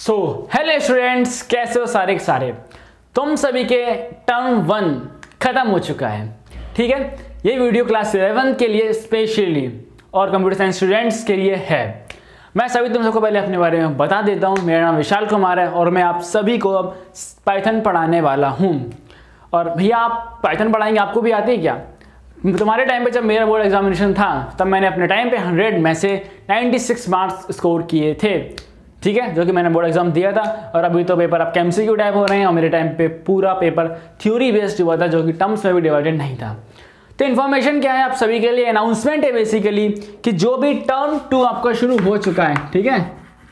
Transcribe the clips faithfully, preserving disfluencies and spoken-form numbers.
So hello students, कैसे हो सारे के सारे। तुम सभी के टर्म वन खत्म हो चुका है, ठीक है। ये वीडियो क्लास इलेवन के लिए स्पेशली और कंप्यूटर साइंस स्टूडेंट्स के लिए है। मैं सभी तुम सबको पहले अपने बारे में बता देता हूँ। मेरा नाम विशाल कुमार है और मैं आप सभी को अब पाइथन पढ़ाने वाला हूँ। और भैया आप पाइथन पढ़ाएंगे, आपको भी आती है क्या? तुम्हारे टाइम पे जब मेरा बोर्ड एग्जामिनेशन था तब मैंने अपने टाइम पे हंड्रेड में से छियानवे मार्क्स स्कोर किए थे, ठीक है, जो कि मैंने बोर्ड एग्जाम दिया था। और अभी तो पेपर आपके एमसीक्यू टाइप हो रहे हैं और मेरे टाइम पे पूरा पेपर थ्योरी बेस्ड हुआ था, जो कि टर्म्स में भी डिवाइडेड नहीं था। तो इन्फॉर्मेशन क्या है आप सभी के लिए, अनाउंसमेंट है बेसिकली कि जो भी टर्म टू आपका शुरू हो चुका है, ठीक है,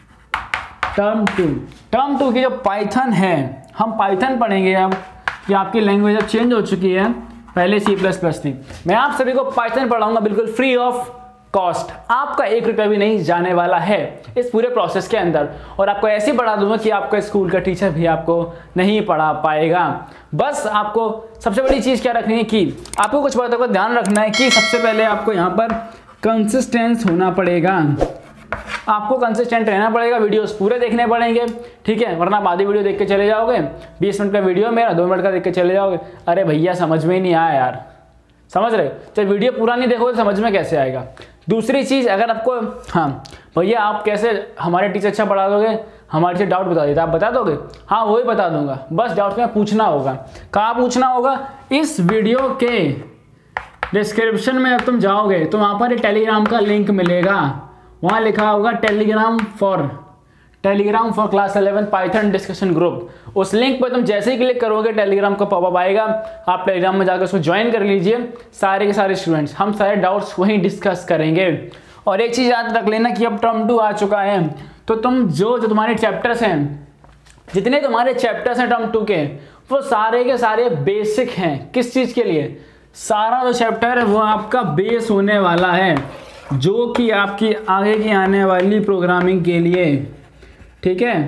टर्म टू टर्म टू की जो पाइथन है, हम पाइथन पढ़ेंगे अब कि आपकी लैंग्वेज अब चेंज हो चुकी है, पहले सी प्लस प्लस थी। मैं आप सभी को पाइथन पढ़ाऊंगा बिल्कुल फ्री ऑफ कॉस्ट, आपका एक रुपया भी नहीं जाने वाला है इस पूरे प्रोसेस के अंदर। और आपको ऐसे पढ़ा दूंगा कि आपका स्कूल का टीचर भी आपको नहीं पढ़ा पाएगा। बस आपको सबसे बड़ी चीज़ क्या रखनी है कि आपको कुछ बातों का ध्यान रखना है कि सबसे पहले आपको यहाँ पर कंसिस्टेंस होना पड़ेगा, आपको कंसिस्टेंट रहना पड़ेगा, वीडियोस पूरे देखने पड़ेंगे, ठीक है, वरना आप आधी वीडियो देख के चले जाओगे। बीस मिनट का वीडियो मेरा दो मिनट का देख के चले जाओगे, अरे भैया समझ में ही नहीं आया यार, समझ रहे? जब वीडियो पूरा नहीं देखोगे तो समझ में कैसे आएगा। दूसरी चीज़, अगर आपको हाँ भैया आप कैसे हमारे टीचर अच्छा पढ़ा दोगे, हमारे टीचर डाउट बता देते, आप बता दोगे? हाँ वही बता दूंगा, बस डाउट में पूछना होगा। कहाँ पूछना होगा? इस वीडियो के डिस्क्रिप्शन में जब तुम जाओगे तो वहाँ पर टेलीग्राम का लिंक मिलेगा, वहाँ लिखा होगा Telegram for Telegram for class eleven Python discussion group. उस लिंक पर तुम जैसे ही क्लिक करोगे टेलीग्राम का पॉपअप आएगा, आप टेलीग्राम में जाकर उसको ज्वाइन कर लीजिए। सारे के सारे स्टूडेंट्स हम सारे डाउट्स वहीं डिस्कस करेंगे। और एक चीज़ याद रख लेना कि अब टर्म टू आ चुका है, तो तुम जो जो तुम्हारे चैप्टर्स हैं, जितने तुम्हारे चैप्टर्स हैं टर्म टू के, वो सारे के सारे बेसिक हैं। किस चीज़ के लिए? सारा जो चैप्टर है वो आपका बेस होने वाला है, जो कि आपकी आगे की आने वाली प्रोग्रामिंग के लिए, ठीक है।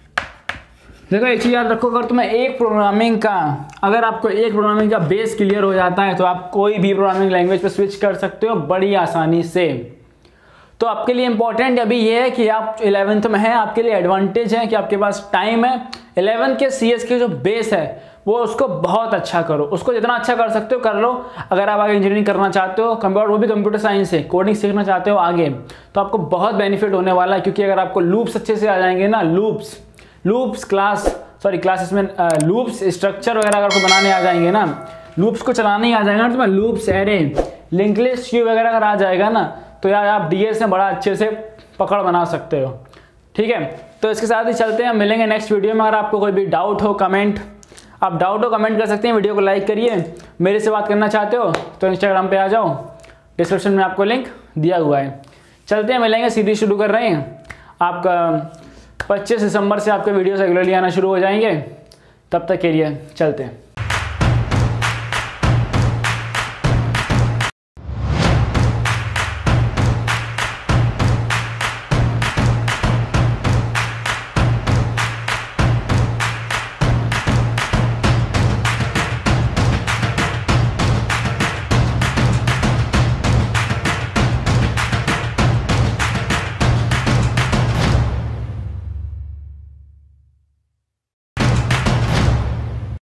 देखो एक चीज़ याद रखो, अगर तुम्हें एक प्रोग्रामिंग का अगर आपको एक प्रोग्रामिंग का बेस क्लियर हो जाता है तो आप कोई भी प्रोग्रामिंग लैंग्वेज पे स्विच कर सकते हो बड़ी आसानी से। तो आपके लिए इंपॉर्टेंट अभी ये है कि आप इलेवेंथ में हैं, आपके लिए एडवांटेज है कि आपके पास टाइम है। इलेवेंथ के सी एस के जो बेस है वो उसको बहुत अच्छा करो, उसको जितना अच्छा कर सकते हो कर लो। अगर आप आगे इंजीनियरिंग करना चाहते हो, कंप्यूटर वो भी कंप्यूटर साइंस है, कोडिंग सीखना चाहते हो आगे, तो आपको बहुत बेनिफिट होने वाला है। क्योंकि अगर आपको लूप्स अच्छे से आ जाएंगे ना, loops loops class sorry classes में लूप्स स्ट्रक्चर वगैरह अगर आपको बनाने आ जाएंगे ना, लूप्स को चलाने ही आ जाएगा ना, तो मैं loops array link list queue वगैरह अगर आ जाएगा ना, तो यार आप डी एस में बड़ा अच्छे से पकड़ बना सकते हो, ठीक है। तो इसके साथ ही चलते हैं, मिलेंगे नेक्स्ट वीडियो में। अगर आपको कोई भी डाउट हो कमेंट आप डाउट हो कमेंट कर सकते हैं, वीडियो को लाइक करिए। मेरे से बात करना चाहते हो तो इंस्टाग्राम पे आ जाओ, डिस्क्रिप्शन में आपको लिंक दिया हुआ है। चलते हैं, मिलेंगे, सीरीज शुरू कर रहे हैं। आपका पच्चीस दिसंबर से आपके वीडियोस रेगुलरली आना शुरू हो जाएंगे, तब तक के लिए चलते हैं।